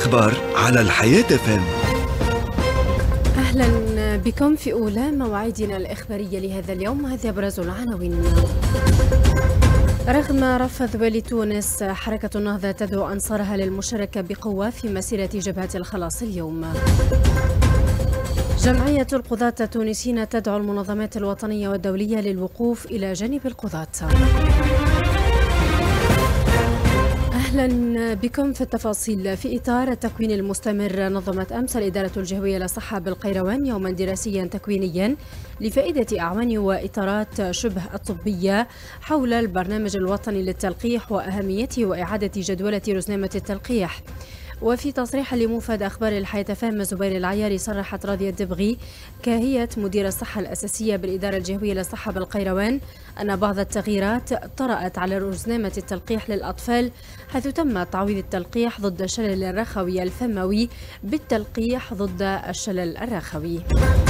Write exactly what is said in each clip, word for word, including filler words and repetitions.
الأخبار على الحياة اف ام. أهلا بكم في أولى مواعيدنا الإخبارية لهذا اليوم. هذه أبرز العناوين. رغم رفض والي تونس، حركة النهضة تدعو أنصارها للمشاركة بقوة في مسيرة جبهة الخلاص اليوم. جمعية القضاة التونسيين تدعو المنظمات الوطنية والدولية للوقوف إلى جانب القضاة. أهلا بكم في التفاصيل. في إطار التكوين المستمر، نظمت أمس الإدارة الجهوية للصحة بالقيروان يوما دراسيا تكوينيا لفائدة أعوان وإطارات شبه الطبية حول البرنامج الوطني للتلقيح وأهميته وإعادة جدولة رزنامة التلقيح. وفي تصريح لموفد أخبار الحياة فهم زبير العياري، صرحت راضية الدبغي كاهية مدير الصحة الأساسية بالإدارة الجهوية للصحة بالقيروان أن بعض التغييرات طرأت على رزنامة التلقيح للأطفال، حيث تم تعويض التلقيح ضد الشلل الرخوي الفموي بالتلقيح ضد الشلل الرخوي.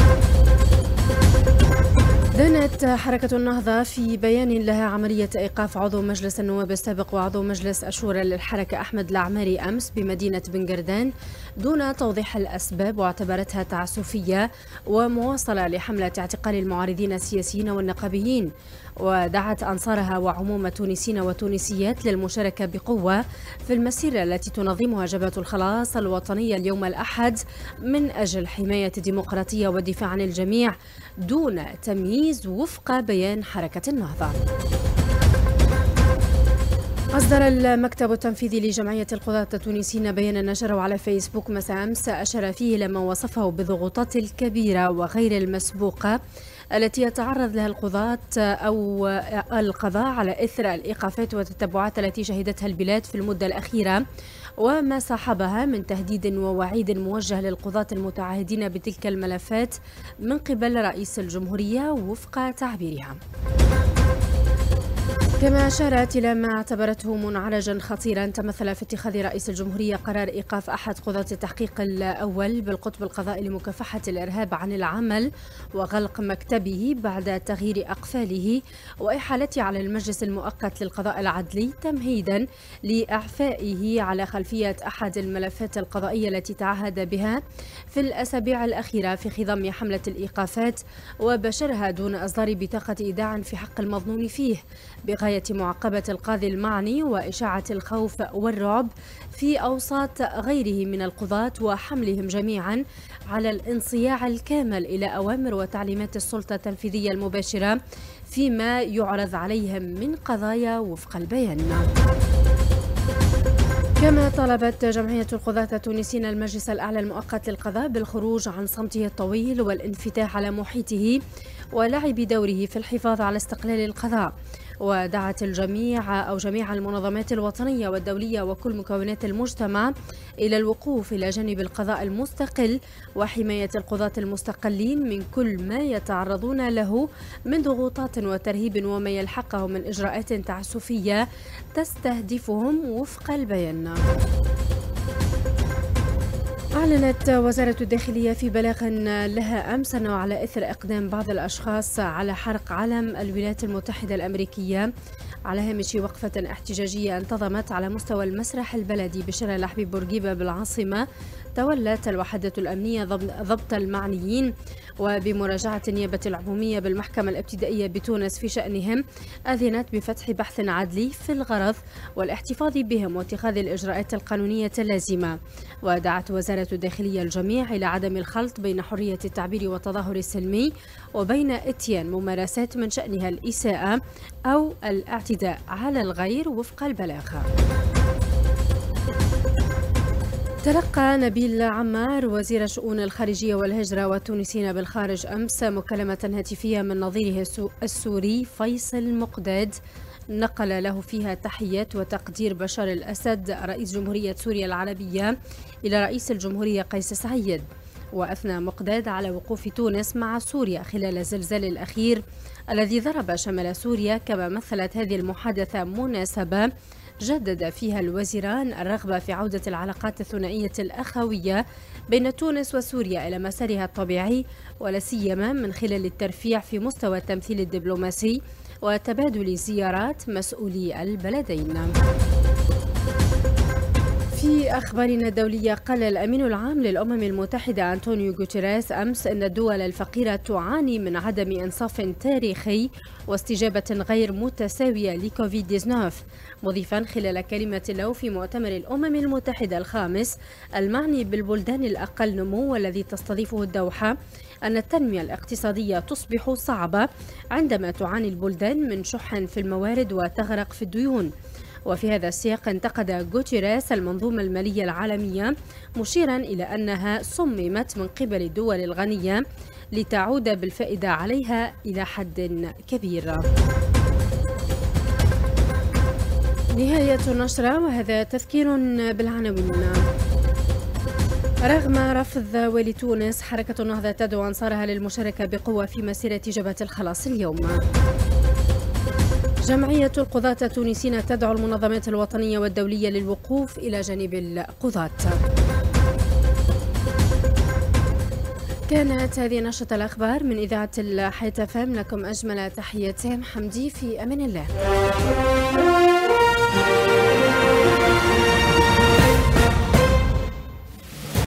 دانت حركة النهضة في بيان لها عملية إيقاف عضو مجلس النواب السابق وعضو مجلس الشورى للحركة أحمد العماري أمس بمدينة بنقردان دون توضيح الأسباب، واعتبرتها تعسفية ومواصلة لحملة اعتقال المعارضين السياسيين والنقابيين. ودعت أنصارها وعموم التونسيين والتونسيات للمشاركة بقوة في المسيرة التي تنظمها جبهة الخلاص الوطنية اليوم الأحد من أجل حماية الديمقراطية والدفاع عن الجميع دون تمييز وفق بيان حركة النهضة. أصدر المكتب التنفيذي لجمعية القضاة التونسيين بيانا نشره على فيسبوك مساء أمس، أشار فيه لما وصفه بالضغوطات الكبيرة وغير المسبوقة التي يتعرض لها القضاة أو القضاء على إثر الإيقافات والتتبعات التي شهدتها البلاد في المدة الأخيرة، وما صاحبها من تهديد ووعيد موجه للقضاة المتعهدين بتلك الملفات من قبل رئيس الجمهورية وفق تعبيرها. كما أشارت إلى ما اعتبرته منعرجا خطيرا تمثل في اتخاذ رئيس الجمهورية قرار إيقاف أحد قضاة التحقيق الأول بالقطب القضائي لمكافحة الإرهاب عن العمل وغلق مكتبه بعد تغيير أقفاله وإحالته على المجلس المؤقت للقضاء العدلي، تمهيدا لإعفائه على خلفية أحد الملفات القضائية التي تعهد بها في الأسابيع الأخيرة في خضم حملة الإيقافات، وبشرها دون إصدار بطاقة إيداع في حق المظنون فيه، بغاية معاقبة القاضي المعني وإشاعة الخوف والرعب في أوساط غيره من القضاة وحملهم جميعا على الانصياع الكامل إلى أوامر وتعليمات السلطة التنفيذية المباشرة فيما يعرض عليهم من قضايا وفق البيان. كما طلبت جمعية القضاة التونسيين المجلس الأعلى المؤقت للقضاء بالخروج عن صمته الطويل والانفتاح على محيطه ولعب دوره في الحفاظ على استقلال القضاء، ودعت الجميع أو جميع المنظمات الوطنية والدولية وكل مكونات المجتمع إلى الوقوف إلى جانب القضاء المستقل وحماية القضاة المستقلين من كل ما يتعرضون له من ضغوطات وترهيب وما يلحقه من إجراءات تعسفية تستهدفهم وفق البيان. أعلنت وزارة الداخلية في بلاغ لها أمس أنه على إثر إقدام بعض الأشخاص على حرق علم الولايات المتحدة الأمريكية على هامش وقفة احتجاجية انتظمت على مستوى المسرح البلدي بشارع الحبيب بورقيبة بالعاصمة، تولت الوحدة الأمنية ضبط المعنيين وبمراجعة النيابة العمومية بالمحكمة الابتدائية بتونس في شأنهم أذنت بفتح بحث عدلي في الغرض والاحتفاظ بهم واتخاذ الإجراءات القانونية اللازمة. ودعت وزارة الداخلية الجميع إلى عدم الخلط بين حرية التعبير والتظاهر السلمي وبين إتيان ممارسات من شأنها الإساءة أو الاعتداء على الغير وفق البلاغ. تلقى نبيل عمار وزير الشؤون الخارجية والهجرة والتونسيين بالخارج أمس مكالمة هاتفية من نظيره السوري فيصل مقداد، نقل له فيها تحيات وتقدير بشار الأسد رئيس جمهورية سوريا العربية إلى رئيس الجمهورية قيس سعيد. وأثنى مقداد على وقوف تونس مع سوريا خلال الزلزال الأخير الذي ضرب شمال سوريا، كما مثلت هذه المحادثة مناسبة جدد فيها الوزيران الرغبة في عودة العلاقات الثنائية الأخوية بين تونس وسوريا إلى مسارها الطبيعي، ولا سيما من خلال الترفيع في مستوى التمثيل الدبلوماسي وتبادل زيارات مسؤولي البلدين. في أخبارنا الدولية، قال الأمين العام للأمم المتحدة أنطونيو غوتيريس أمس أن الدول الفقيرة تعاني من عدم إنصاف تاريخي واستجابة غير متساوية لكوفيد تسعة عشر، مضيفا خلال كلمة له في مؤتمر الأمم المتحدة الخامس المعني بالبلدان الأقل نمو والذي تستضيفه الدوحة أن التنمية الاقتصادية تصبح صعبة عندما تعاني البلدان من شح في الموارد وتغرق في الديون. وفي هذا السياق انتقد غوتيريس المنظومة المالية العالمية، مشيرا إلى أنها صممت من قبل الدول الغنية لتعود بالفائدة عليها إلى حد كبير. نهاية النشرة، وهذا تذكير بالعناوين. رغم رفض والي تونس، حركة النهضة تدعو أنصارها للمشاركة بقوة في مسيرة جبهة الخلاص اليوم. جمعية القضاة التونسيين تدعو المنظمات الوطنية والدولية للوقوف إلى جانب القضاة. كانت هذه نشرة الأخبار من إذاعة الحياة اف ام، لكم أجمل تحيات سام حمدي، في أمان الله.